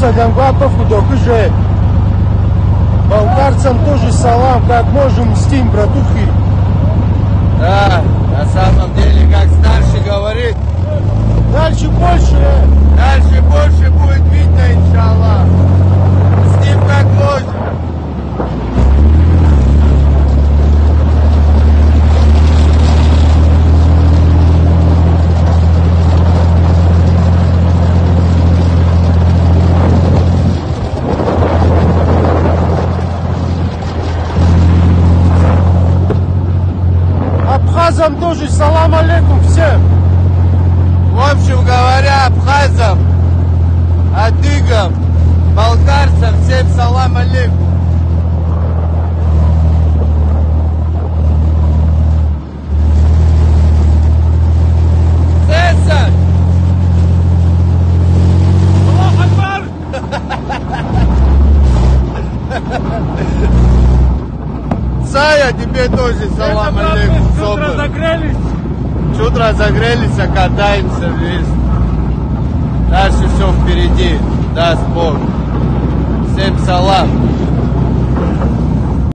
садям готов кудокуже. Болгарцам тоже салам, как можем мстим, братухи. Да, на самом деле, как старший говорит, дальше больше. Дальше больше будет видно, иншаллах. С ним как можно. Абхазам тоже салам алейкум всем. В общем говоря, абхазам, адыгам, болгарцам всем салам алейкум. Цесарь! Аллах Акбар! Сая, тебе тоже салам алейкум. Чуть разогрелись. Чуть разогрелись, а катаемся вместе. Дальше все впереди, даст Бог. Всем салам.